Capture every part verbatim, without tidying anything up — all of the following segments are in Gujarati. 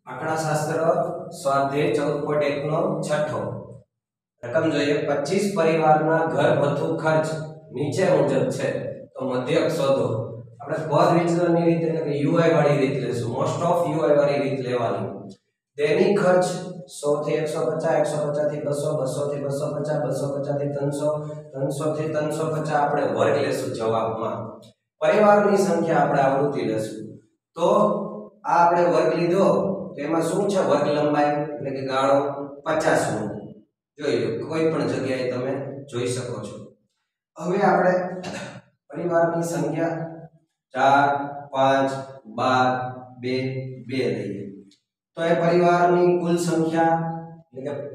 આંકડાશાસ્ત્ર સ્વાધ્યાય ચૌદ પોઈન્ટ એક નો છઠ્ઠો રકમ જોઈએ પચીસ પરિવારના ઘર ભથ્થું ખર્ચ નીચે મુજબ છે તો મધ્યક શોધો। આપણે પદ વિચલનની રીત એટલે કે યુઆઈ વાળી રીત લેશું। મોસ્ટ ઓફ યુઆઈ વાળી રીત લેવાની। દૈનિક ખર્ચ સો થી એકસો પચાસ, એકસો પચાસ થી બસો, બસો થી બસો પચાસ, બસો પચાસ થી ત્રણસો, ત્રણસો થી ત્રણસો પચાસ આપણે વર્ગ લેશું જવાબમાં। પરિવારની સંખ્યા આપણે આવૃત્તિ લેશું। તો આ આપણે વર્ગ લીધો તો એમાં શું છે વર્ગ લંબાઈ એટલે કે ગાળો પચાસ નો જોઈ લો, કોઈ પણ જગ્યાએ તમે જોઈ શકો છો। હવે આપણે પરિવારની સંખ્યા ચાર, પાંચ, બાર, બે, બે લઈએ તો એ પરિવારની કુલ સંખ્યા એટલે કે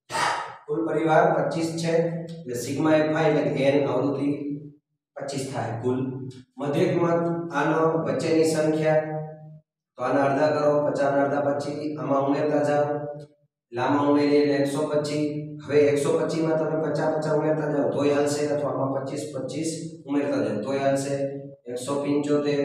કુલ પરિવાર પચીસ છે એટલે સિગ્મા એફઆઈ એટલે કે n આવૃત્તિ પચીસ થાય કુલ। મધ્યકમાં આનો વચ્ચેની સંખ્યા તો આના અડધા કરો, પચાસ ના અડધા પચીસ, આમાં ઉમેરતા જાઓ લાંબા ઉમેરીએ એટલે એકસો પચીસ। હવે એકસો પચીસ માં તમે પચાસ પચાસ ઉમેરતા જાઓ તોય હાલશે, અથવા આમાં પચીસ પચીસ ઉમેરતા જાઓ તોય હાલશે। એકસો પંચોતેર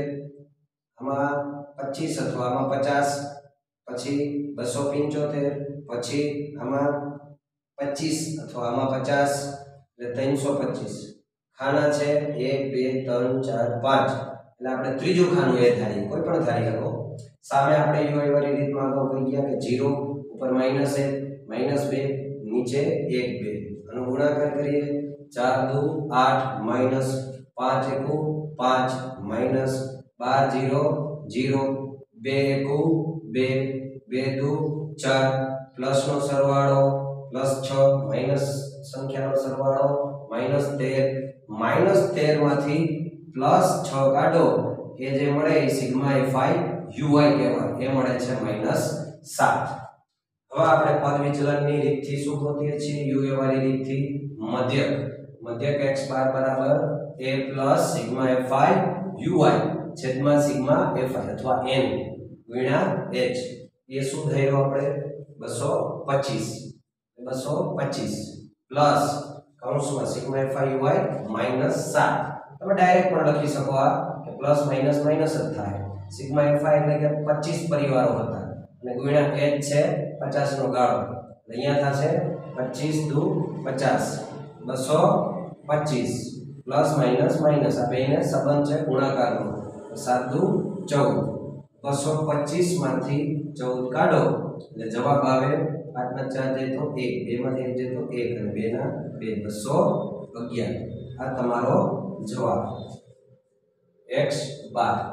આમાં પચીસ અથવા આમાં પચાસ, પછી બસો પંચોતેર, પછી આમાં પચીસ અથવા આમાં પચાસ એટલે ત્રણસો પચીસ। ખાના છે એક, બે, ત્રણ, ચાર, પાંચ એટલે આપણે ત્રીજું ખાનું એ ધારીએ, કોઈ પણ ધારી શકો। સામે આપણે યુઆઈ વાળી રીતમાં અગાઉ કહી ગયા કે ઝીરો ઉપર માઈનસ એક, માઈનસ બે, નીચે એક, બે આનો ગુણાકાર કરીએ ચાર દુ આઠ, માઈનસ પાંચ એકુ પાંચ, માઈનસ બાર ઝીરો ઝીરો, બે એકુ બે, બે દુ ચાર, પ્લસ નો સરવાળો પ્લસ છ, માઈનસ સંખ્યાનો સરવાળો માઈનસ તેર, માઈનસ તેર માંથી પ્લસ છ કાઢો એ જે મળે એ સિગ્મા એફઆઈ યુઆઈ કહેવાય, એ મળે છે માઈનસ સાત। હવે આપણે પદ વિચલનની રીતથી શું ગોતીએ છીએ યુએ વાળી રીતથી મધ્યક મધ્યક x બાર બરાબર a plus sigma FI UI છેદમાં સિગ્મા એફઆઈ અથવા n ગુણ્યા h એ શું થયો આપણે બસો પચીસ બસો પચીસ પ્લસ કૌંસમાં સિગ્મા એફઆઈ યુઆઈ માઈનસ સાત। તમે ડાયરેક્ટ પણ લખી શકો આ કે પ્લસ માઈનસ માઈનસ જ થાય। સિગ્મા એફઆઈ એટલે કે પચીસ પરિવારો હતા અને ગુણ્યા h છે પચાસ નો ગાળો એટલે અહીંયા થશે પચીસ દુ પચાસ, બસો પચીસ પ્લસ માઈનસ માઈનસ આ બેને સંબંધ છે ગુણાકારનો સાત દુ ચૌદ, બસો પચીસ માંથી ચૌદ કાઢો એટલે જવાબ આવે પાંચ ના ચાર જાય તો એક, બે માંથી એક જાય તો એક અને બે ના બે, બસો અગિયાર। આ તમારો જવાબ x બાર।